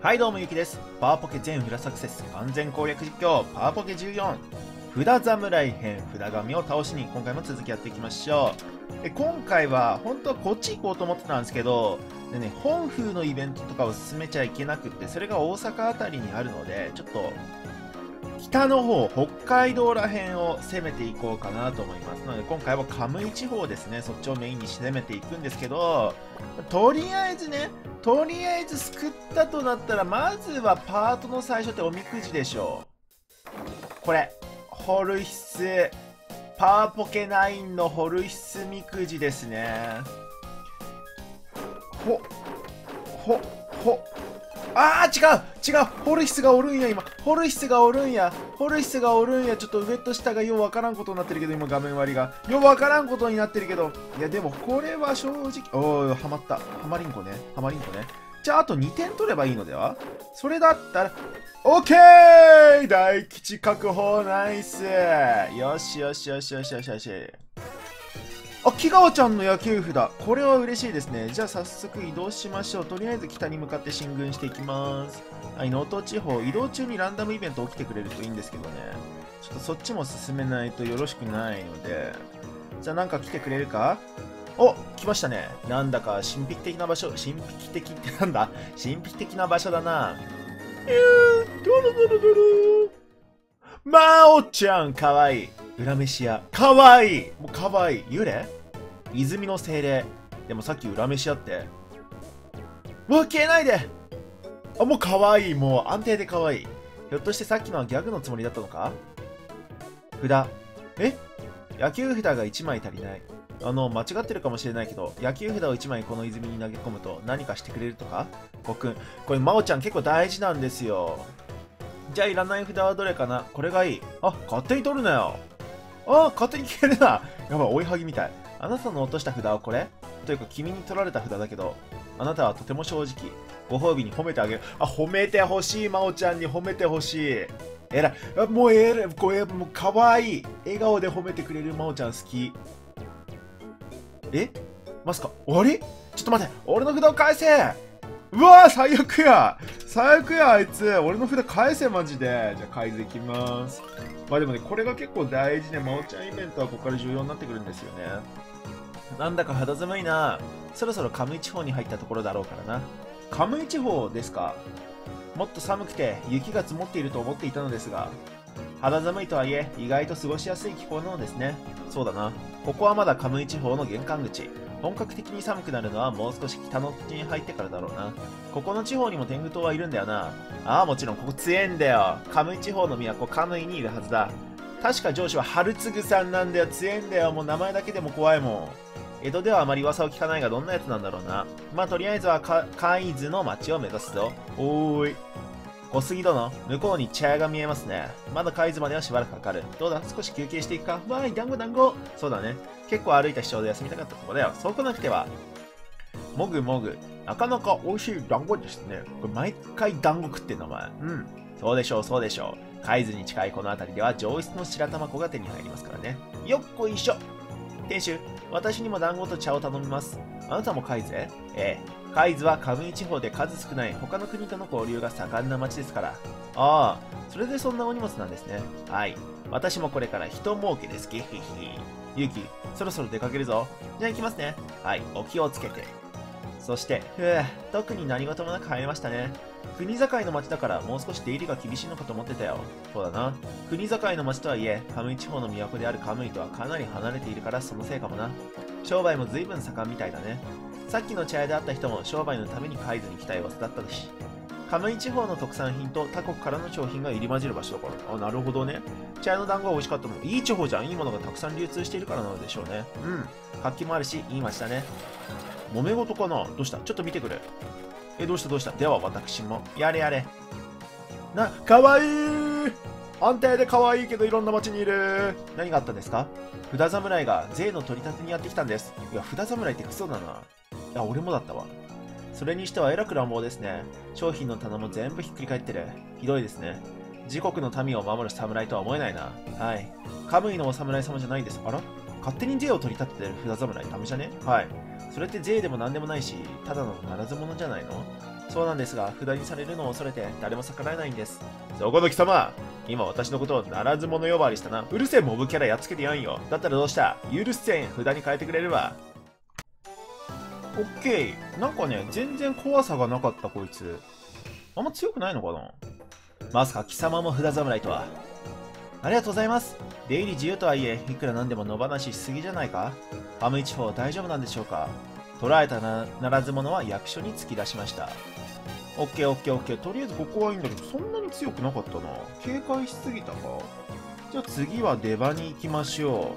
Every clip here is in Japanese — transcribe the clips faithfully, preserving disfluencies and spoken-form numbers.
はいどうもゆきです。パワーポケ全フラサクセス完全攻略実況パワーポケじゅうよん札侍編札神を倒しに今回も続きやっていきましょう。で今回は本当はこっち行こうと思ってたんですけどで、ね、本風のイベントとかを進めちゃいけなくってそれが大阪あたりにあるのでちょっと北の方北海道ら辺を攻めていこうかなと思います。なので今回はカムイ地方ですね、そっちをメインに攻めていくんですけど、とりあえずねとりあえず救ったとなったらまずはパートの最初っておみくじでしょう。これホルヒスパワーポケナインのホルヒスみくじですね。ほほほあー違う違うホルヒスがおるんや今ホルヒスがおるんやホルヒスがおるんやちょっと上と下がようわからんことになってるけど今画面割りがようわからんことになってるけどいやでもこれは正直おーハマったハマリンコねハマリンコねじゃああとにてん取ればいいのではそれだったらオッケー大吉確保ナイスよしよしよしよしよしよしあ、木川ちゃんの野球札。これは嬉しいですね。じゃあ早速移動しましょう。とりあえず北に向かって進軍していきます。はい、能登地方、移動中にランダムイベント起きてくれるといいんですけどね。ちょっとそっちも進めないとよろしくないので。じゃあなんか来てくれるかお、来ましたね。なんだか神秘的な場所。神秘的ってなんだ神秘的な場所だな。えー、ドロドロドロまおちゃん、かわいい。裏飯屋。かわいい。もうかわいい。幽霊泉の精霊。でもさっき裏飯屋って。うわ、消えないであ、もうかわいい。もう安定でかわいい。ひょっとしてさっきのはギャグのつもりだったのか札。え野球札がいちまい足りない。あの、間違ってるかもしれないけど、野球札をいちまいこの泉に投げ込むと何かしてくれるとかごくん。これ、まおちゃん結構大事なんですよ。じゃあいらない札はどれかなこれがいい。あ、勝手に取るなよ。あ、勝手に消えるな。やばい、追いはぎみたい。あなたの落とした札はこれというか君に取られた札だけど、あなたはとても正直。ご褒美に褒めてあげる。あ、褒めてほしい。まおちゃんに褒めてほしい。えらい。あもうえらい。これ、もうかわいい。笑顔で褒めてくれるまおちゃん好き。えまさか終わりちょっと待って。俺の札を返せうわー最悪や最悪やあいつ俺の札返せマジでじゃあ改図いきますまあでもねこれが結構大事でまおちゃんイベントはここから重要になってくるんですよねなんだか肌寒いなそろそろカムイ地方に入ったところだろうからなカムイ地方ですかもっと寒くて雪が積もっていると思っていたのですが肌寒いとはいえ意外と過ごしやすい気候なのですねそうだなここはまだカムイ地方の玄関口本格的に寒くなるのはもう少し北の土地に入ってからだろうな。ここの地方にも天狗島はいるんだよな。ああ、もちろんここ強えんだよ。カムイ地方の都カムイにいるはずだ。確か上司は春次さんなんだよ。強えんだよ。もう名前だけでも怖いもん。江戸ではあまり噂を聞かないがどんなやつなんだろうな。まあとりあえずは海津の町を目指すぞ。おーい。小杉殿、向こうに茶屋が見えますね。まだ海津まではしばらくかかる。どうだ少し休憩していくかわーい、団子団子そうだね。結構歩いた主張で休みたかったとこだよ。そうこなくては。もぐもぐ。なかなか美味しい団子ですね。これ毎回団子食ってんのお前。うん。そうでしょう、そうでしょう。海津に近いこの辺りでは上質の白玉粉が手に入りますからね。よっこいしょ。店主、私にも団子と茶を頼みます。あなたも海津へええ。海津はカムイ地方で数少ない他の国との交流が盛んな町ですから。ああ、それでそんなお荷物なんですね。はい。私もこれから人儲けです。ゲヒヒ。ユキ、そろそろ出かけるぞ。じゃあ行きますね。はい、お気をつけて。そして、ふぅ、特に何事もなく入りましたね。国境の町だからもう少し出入りが厳しいのかと思ってたよ。そうだな。国境の町とはいえ、カムイ地方の都であるカムイとはかなり離れているからそのせいかもな。商売も随分盛んみたいだね。さっきの茶屋で会った人も商売のために海津に来た様子だったし。カムイ地方の特産品と他国からの商品が入り混じる場所だから。あ、なるほどね。茶屋の団子は美味しかったのもいい地方じゃん。いいものがたくさん流通しているからなのでしょうね。うん。活気もあるし、いい街だね。揉め事かなどうしたちょっと見てくれ。え、どうしたどうしたでは私も。やれやれ。な、かわいい安定で可愛いけどいろんな街にいる。何があったんですか札侍が税の取り立てにやってきたんです。いや、札侍ってクソだな。いや、俺もだったわ。それにしてはえらく乱暴ですね。商品の棚も全部ひっくり返ってる。ひどいですね。自国の民を守る侍とは思えないな。はい。カムイのお侍様じゃないんです。あら勝手に税を取り立ててる札侍ダメじゃねはい。それって税でも何でもないし、ただのならず者じゃないのそうなんですが、札にされるのを恐れて誰も逆らえないんです。そこの貴様、今私のことをならず者呼ばわりしたな。うるせえモブキャラやっつけてやんよ。だったらどうした？許せん。札に変えてくれるわ。オッケー。なんかね、全然怖さがなかったこいつ。あんま強くないのかな？まさか貴様も札侍とは。ありがとうございます。出入り自由とはいえ、いくらなんでも野放ししすぎじゃないか？ハムイ地方大丈夫なんでしょうか？捕らえた な, ならず者は役所に突き出しました。オッケーオッケーオッケー。とりあえずここはいいんだけど、そんなに強くなかったな。警戒しすぎたか。じゃあ次は出場に行きましょ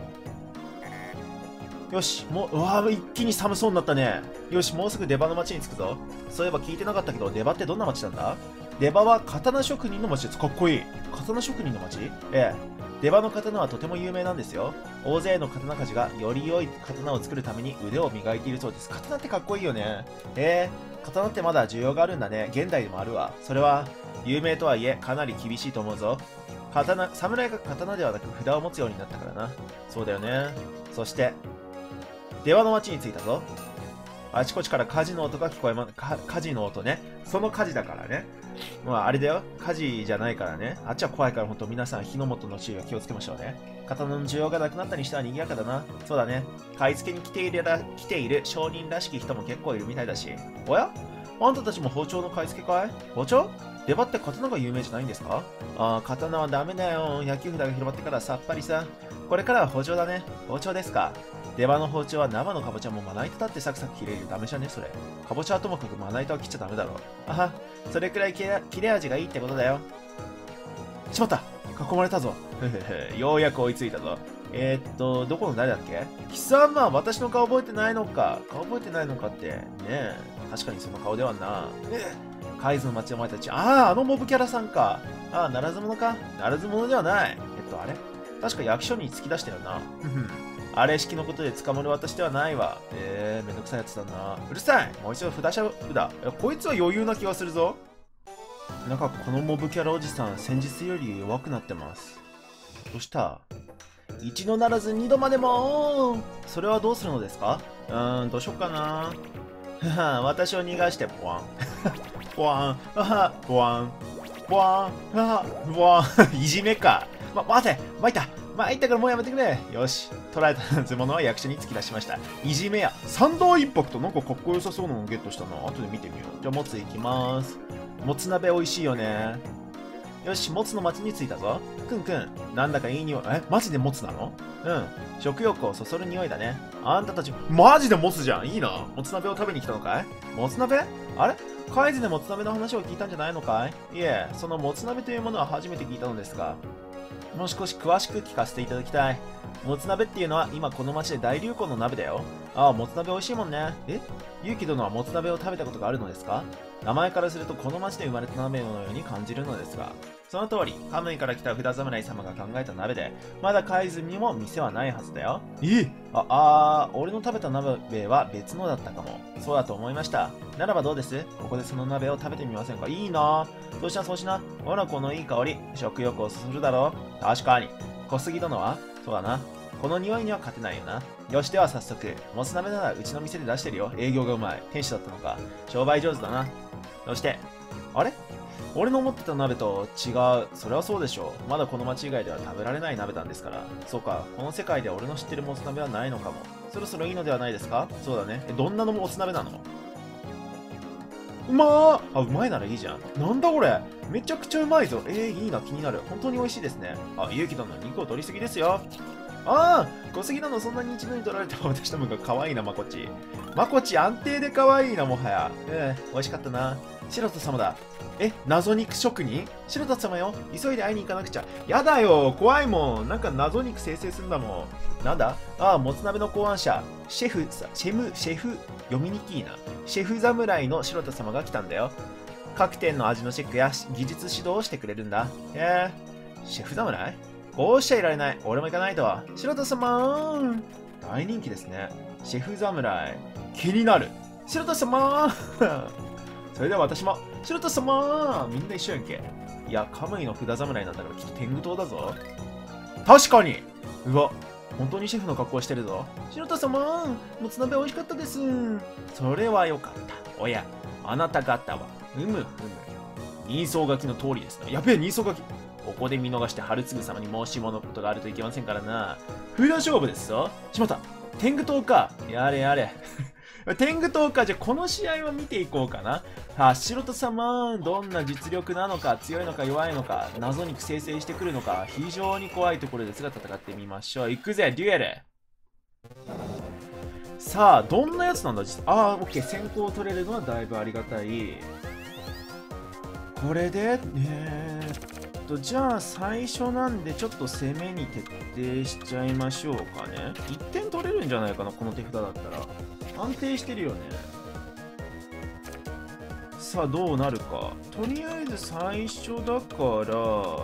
う。よし、もう、うわー、一気に寒そうになったね。よし、もうすぐ出場の町に着くぞ。そういえば聞いてなかったけど、出場ってどんな町なんだ？出場は刀職人の町です。かっこいい。刀職人の町？ええ。出場の刀はとても有名なんですよ。大勢の刀鍛冶がより良い刀を作るために腕を磨いているそうです。刀ってかっこいいよね。ええ。刀ってまだ需要があるんだね。現代でもあるわ。それは、有名とはいえ、かなり厳しいと思うぞ。刀、侍が刀ではなく札を持つようになったからな。そうだよね。そして、出場の町に着いたぞ。あちこちから火事の音が聞こえま、か火事の音ね。その火事だからね。まあ、あれだよ。火事じゃないからね。あっちは怖いからほんと皆さん火の元の注意は気をつけましょうね。刀の需要がなくなったにしては賑やかだな。そうだね。買い付けに来ているら、来ている商人らしき人も結構いるみたいだし。おや？あんたたちも包丁の買い付けかい？包丁？出張って刀が有名じゃないんですか？ああ、刀はダメだよ。野球札が広まってからさっぱりさ。これからは包丁だね。包丁ですか。出刃の包丁は生のかぼちゃもまな板だってサクサク切れるよ。ダメじゃねそれ。かぼちゃはともかくまな板を切っちゃダメだろ。あは、それくらい切れ切れ味がいいってことだよ。しまった、囲まれたぞ。ふふふ、ようやく追いついたぞ。えー、っと、どこの誰だっけ？貴様、私の顔覚えてないのか。顔覚えてないのかって。ねえ、確かにその顔ではな。ねえ。海津の町お前たち。ああ、あのモブキャラさんか。ああ、ならず者か。ならず者ではない。えっと、あれ確か役所に突き出したよな。ふふ。あれ式のことで捕まる私ではないわ。えー、めんどくさいやつだな。うるさい。もう一度札しゃ札。こいつは余裕な気がするぞ。なんかこのモブキャラおじさん、先日より弱くなってます。どうした？一度ならず二度までも。それはどうするのですか？うーん、どうしよっかな。はは、私を逃がして、ポワン。ポワン、はは、ポワン。ポワン、はは、ポワン。いじめか。ま、待て、参った。参ったからもうやめてくれ。よし。捕らえた図物は役所に突き出しました。いじめや。三大一泊となんかかっこよさそうなのゲットしたな。後で見てみよう。じゃあ、もついきます。もつ鍋美味しいよね。よし、もつの町に着いたぞ。くんくん、なんだかいい匂い。え、マジでもつなの？うん。食欲をそそる匂いだね。あんたたち、マジでもつじゃん。いいな。もつ鍋を食べに来たのかい？もつ鍋？あれ？海津でもつ鍋の話を聞いたんじゃないのかい？いえ、そのもつ鍋というものは初めて聞いたのですが、もう少し詳しく聞かせていただきたい。もつ鍋っていうのは今この町で大流行の鍋だよ。ああ、もつ鍋美味しいもんね。え？ゆうき殿はもつ鍋を食べたことがあるのですか？名前からするとこの町で生まれた鍋のように感じるのですが。その通り、カムイから来た札侍様が考えた鍋で、まだ海津にも店はないはずだよ。え？あ、あー、俺の食べた鍋は別のだったかも。そうだと思いました。ならばどうです？ここでその鍋を食べてみませんか？いいなぁ。そうしな、そうしな。ほら、このいい香り。食欲をそそるだろう。確かに。小杉殿は？そうだな。この匂いには勝てないよな。よし、では早速。もつ鍋ならうちの店で出してるよ。営業がうまい。店主だったのか。商売上手だな。そして、あれ？俺の思ってた鍋と違う。それはそうでしょう。まだこの町以外では食べられない鍋なんですから。そうか、この世界では俺の知ってるもつ鍋はないのかも。そろそろいいのではないですか？そうだね。え、どんなのもつ鍋なの？うまー。あ、うまいならいいじゃん。なんだこれ。めちゃくちゃうまいぞ。えー、いいな、気になる。本当に美味しいですね。あ、ゆうき殿、肉を取りすぎですよ。ああ、小杉殿、そんなに一度に取られた私どもが可愛いな、まこっち。まこっち、安定で可愛いな、もはや。ええー、美味しかったな。白田様だ。え、謎肉職人？白田様よ。急いで会いに行かなくちゃ。やだよ、怖いもん。なんか謎肉生成するんだもん。なんだ？ああ、もつ鍋の考案者。シェフ、シェム、シェフ、読みにくいな。シェフ侍の白田様が来たんだよ。各店の味のチェックや技術指導をしてくれるんだ。えー、シェフ侍？こうしちゃいられない。俺も行かないと。白田様ー。大人気ですね。シェフ侍。気になる。白田様ー。それでは私も。白田様ー。みんな一緒やんけ。いや、カムイの札侍なんだからきっと天狗党だぞ。確かに。うわ、本当にシェフの格好してるぞ。白田様ー。もつ鍋美味しかったです。それはよかった。おや、 あなた方は、うむうむ。人相書きの通りですな。やべえ、人相書き。ここで見逃して春次様に申し物のことがあるといけませんからな。札勝負ですぞ。しまった。天狗党か。やれやれ。天狗党か。じゃあこの試合を見ていこうかな。はあ、白田様、どんな実力なのか、強いのか弱いのか、謎に生成してくるのか、非常に怖いところですが戦ってみましょう。行くぜ、デュエル。さあ、どんなやつなんだ。ああ、オッケー。先行取れるのはだいぶありがたい。これで、えー、っと、じゃあ最初なんでちょっと攻めに徹底しちゃいましょうかね。いってん取れるんじゃないかな、この手札だったら。安定してるよね。さあ、どうなるか。とりあえず最初だから、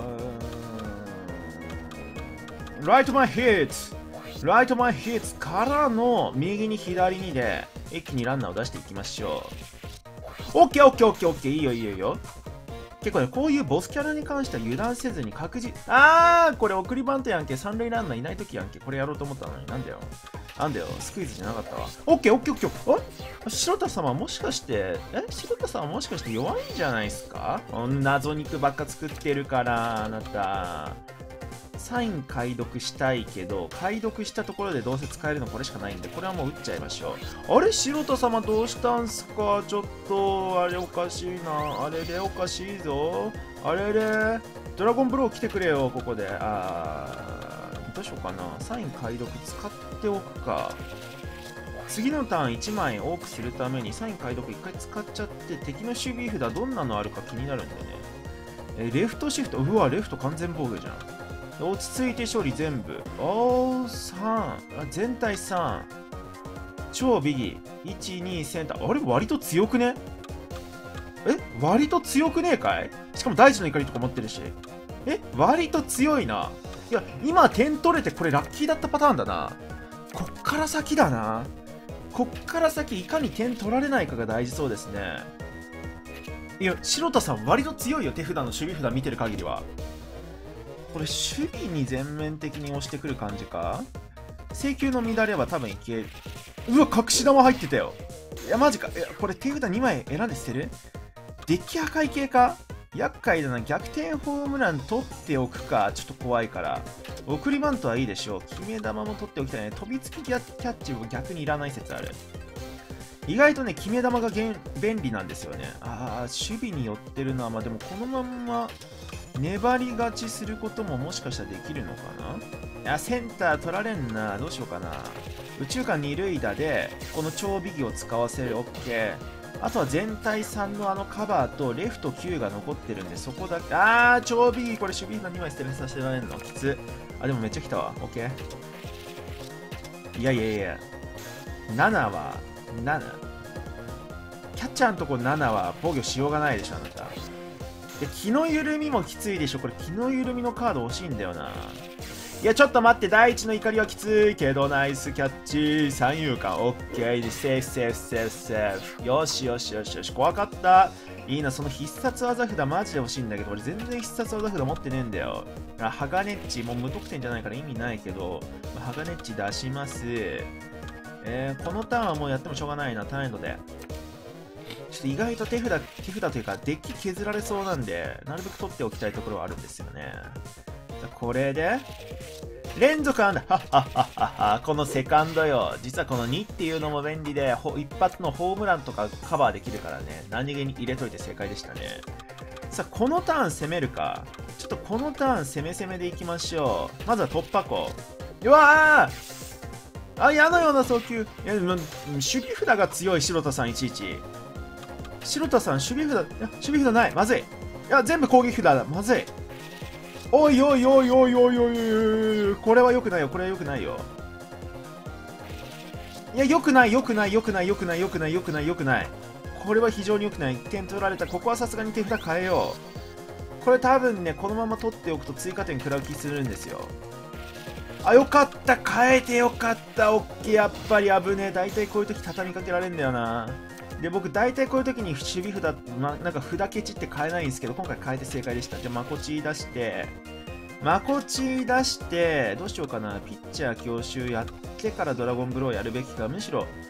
ライトマイヒッツライトマイヒッツからの右に左にで一気にランナーを出していきましょう。オッケーオッケーオッケーオッケー、いいよいいよいいよ。結構ね、こういうボスキャラに関しては油断せずに確実。あー、これ送りバントやんけ。三塁ランナーいないときやんけ。これやろうと思ったのに。なんだよ。なんだよ。スクイズじゃなかったわ。オッケーオッケーオッケー。あれ白田様もしかして、え白田様もしかして弱いんじゃないですか？謎肉ばっか作ってるから、あなた。サイン解読したいけど、解読したところでどうせ使えるのこれしかないんで、これはもう打っちゃいましょう。あれ白田様どうしたんすか？ちょっと、あれおかしいな。あれでおかしいぞ。あれれドラゴンブロー来てくれよ、ここで。あー、どうしようかな。サイン解読使っておくか。次のターンいちまい多くするためにサイン解読いっかい使っちゃって、敵の守備札どんなのあるか気になるんでね。え、レフトシフト、うわ、レフト完全防御じゃん。落ち着いて処理全部。おー、さん。あ、全体さん。超ビギ。いち、に、センター。あれ割と強くね？え割と強くねえかい？しかも大地の怒りとか持ってるし。え割と強いな。いや、今点取れてこれラッキーだったパターンだな。こっから先だな。こっから先いかに点取られないかが大事そうですね。いや、白田さん割と強いよ。手札の守備札見てる限りは。これ守備に全面的に押してくる感じか？制球の乱れは多分いける。うわ、隠し玉入ってたよ。いや、マジか。いや、これ手札にまい選んで捨てる？デッキ破壊系か？厄介だな。逆転ホームラン取っておくか。ちょっと怖いから。送りバントはいいでしょう。決め球も取っておきたいね。飛びつきキャッチも逆にいらない説ある。意外とね、決め球が便利なんですよね。ああ、守備に寄ってるのは、まあでもこのまんま、粘り勝ちすることももしかしたらできるのかな？いや、センター取られんな。どうしようかな。宇宙間二塁打で、この超ビギを使わせる。OK。あとは全体さんのあのカバーとレフトきゅうが残ってるんで、そこだけ。あー、超ビギ。これ守備のにまい捨てさせられるのきつ。あ、でもめっちゃ来たわ。OK。いやいやいや。ななは、なな。キャッチャーのとこななは防御しようがないでしょ、あなた。で、気の緩みもきついでしょ。これ気の緩みのカード欲しいんだよな。いや、ちょっと待って。第一の怒りはきついけど、ナイスキャッチ。三遊間、オッケーで、セーフセーフセーフセーフ。よしよしよしよし。怖かった。いいな、その必殺技札マジで欲しいんだけど、俺全然必殺技札持ってねえんだよ。あ、ハガネッチ、もう無得点じゃないから意味ないけど、まあ、ハガネッチ出します。えー、このターンはもうやってもしょうがないな、単エンドで。ちょっと意外と手札、手札というかデッキ削られそうなんで、なるべく取っておきたいところはあるんですよね。これで、連続アンダー、はっはっはっはっは、このセカンドよ。実はこのにっていうのも便利で、一発のホームランとかカバーできるからね、何気に入れといて正解でしたね。さあ、このターン攻めるか。ちょっとこのターン攻め攻めでいきましょう。まずは突破口。うわーあ、矢のような送球。いや、守備札が強い白田さんいちいち。白田さん、守備札、いや、守備札ない。まずい。いや、全部攻撃札だ。まずい。おいおいおいおいおいおいおい。これは良くないよ。これは良くないよ。いや、良くない、良くない、良くない、良くない、良くない、良くない、良くない。これは非常に良くない。いってん取られた。ここはさすがに手札変えよう。これ多分ね、このまま取っておくと追加点食らう気するんですよ。あ、よかった。変えてよかった。オッケー。やっぱり危ねえ。大体こういう時畳みかけられるんだよな。で、僕、大体こういう時に守備札、ま、なんか札ケチって変えないんですけど、今回変えて正解でした。じゃあ、マコチ出して、マコチ出して、どうしようかな。ピッチャー強襲やってからドラゴンブローやるべきか。むしろ、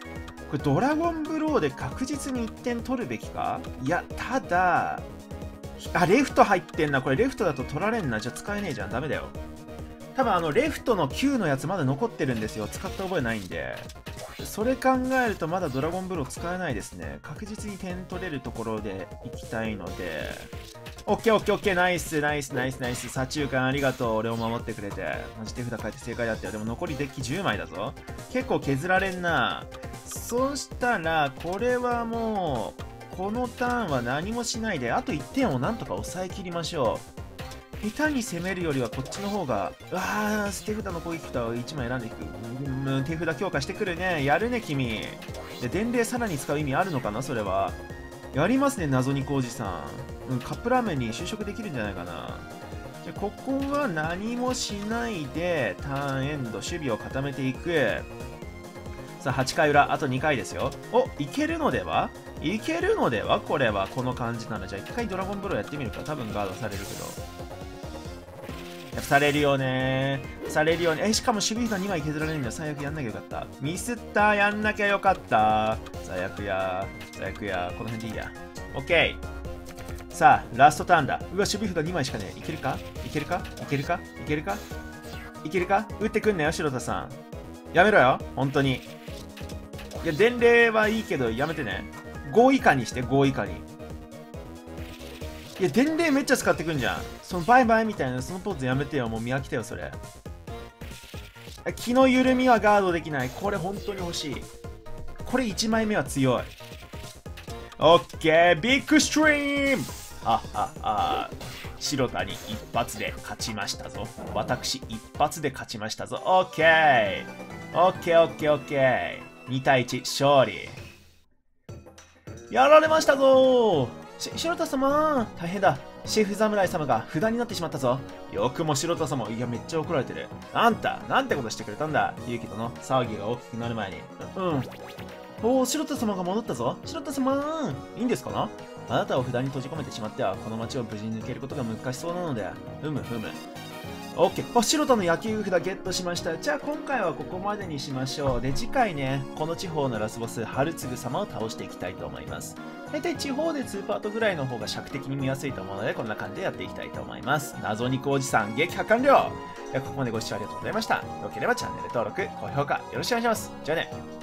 これドラゴンブローで確実にいってん取るべきか。いや、ただ、あ、レフト入ってんな。これレフトだと取られんな。じゃあ使えねえじゃん。ダメだよ。多分あの、レフトのきゅうのやつまだ残ってるんですよ。使った覚えないんで。それ考えるとまだドラゴンブロー使えないですね。確実に点取れるところで行きたいので。オッケーオッケーオッケー、ナイスナイスナイスナイス。左中間ありがとう。俺を守ってくれて。マジ手札変えて正解だったよ。でも残りデッキじゅうまいだぞ。結構削られんな。そしたら、これはもう、このターンは何もしないで、あといってんをなんとか抑えきりましょう。下手に攻めるよりはこっちの方が、うわー、手札の攻撃札をいちまい選んでいく。うん、手札強化してくるね。やるね、君。で、伝令さらに使う意味あるのかな、それは。やりますね、謎肉おじさん。うん、カップラーメンに就職できるんじゃないかな。じゃ、ここは何もしないで、ターンエンド、守備を固めていく。さあ、はちかい裏、あとにかいですよ。お、いけるのではいけるのではこれは、この感じなら。じゃあ、いっかいドラゴンブローやってみるか。多分ガードされるけど。やっぱされるよねされるよね。え、しかも守備札にまい削られるんだ。最悪やんなきゃよかった。ミスった。やんなきゃよかった。最悪や。最悪や。この辺でいいや。オッケー。さあ、ラストターンだ。うわ、守備札にまいしかねえ。いけるかいけるかいけるかいけるかいけるか打ってくんなよ、白田さん。やめろよ。本当に。いや、伝令はいいけど、やめてね。ご以下にして、ご以下に。いや、伝令めっちゃ使ってくんじゃん。そのバイバイみたいな、そのポーズやめてよ。もう見飽きたよ、それ。気の緩みはガードできない。これ本当に欲しい。これいちまいめは強い。オッケー、ビッグストリーム。あ、あ、あ。白田に一発で勝ちましたぞ。私、一発で勝ちましたぞ。オッケー。オッケー、オッケー、オッケー。にたいいち、勝利。やられましたぞー。し、白田様大変だ。シェフ侍様が札になってしまったぞ。よくも白田様。いや、めっちゃ怒られてる。あんた、なんてことしてくれたんだ。勇気との騒ぎが大きくなる前に。うん。おお、白田様が戻ったぞ。白田様いいんですかな。あなたを札に閉じ込めてしまっては、この街を無事に抜けることが難しそうなので。ふむふむ。オッケー。あ、白田の野球札ゲットしました。じゃあ今回はここまでにしましょう。で、次回ね、この地方のラスボス、春次様を倒していきたいと思います。だいたい地方でにパートぐらいの方が尺的に見やすいと思うので、こんな感じでやっていきたいと思います。謎肉おじさん、撃破完了。ではここまでご視聴ありがとうございました。よければチャンネル登録、高評価よろしくお願いします。じゃあね。